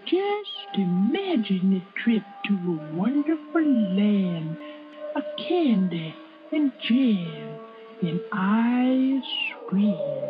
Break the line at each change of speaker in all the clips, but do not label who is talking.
Just imagine a trip to a wonderful land, a candy and jam and ice cream.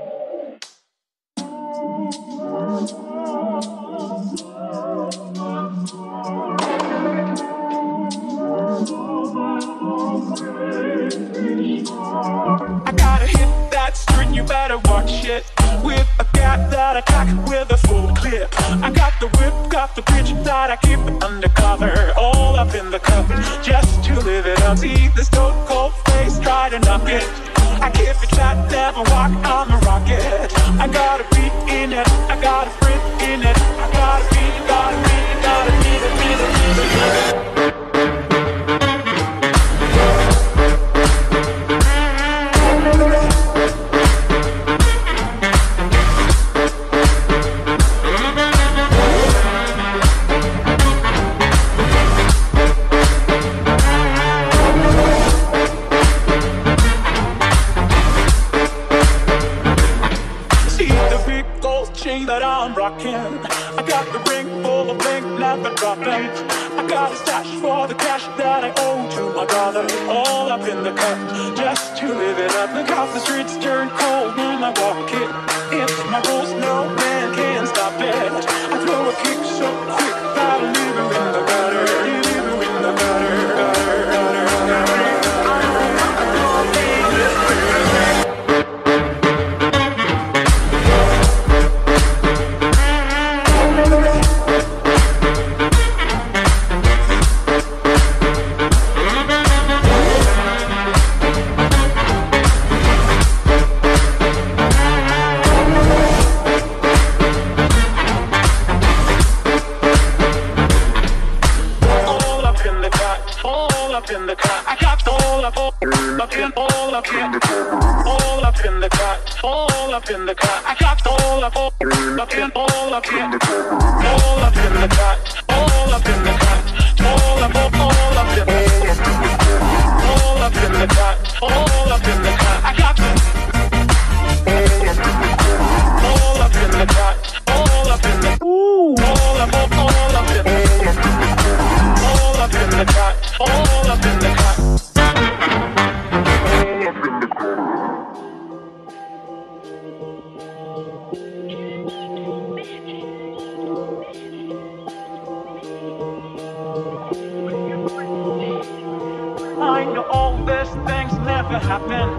I gotta hit that string, you better watch it. With a cat that I cock with a full clip. I got the whip, got the bitch that I keep undercover. All up in the cup, just to live it up. See this stone cold face, try to knock it. I keep it flat, never walk, I'm a rocket. I gotta be in it, I gotta friend in it. I gotta be it. That I'm rocking. I got the ring full of bling, never dropping. I got a stash for the cash that I owe to my brother. All up in the cup, just to live it up. Look how the streets turn cold when I walk it. It's my rules, no man can stop it. I throw a kick so quick that I leave her in the gutter. Leave her in the gutter. I know all these things never happen.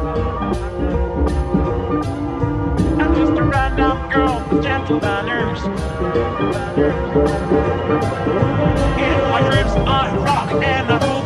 I'm just a random girl with gentle manners. In my dreams I rock and I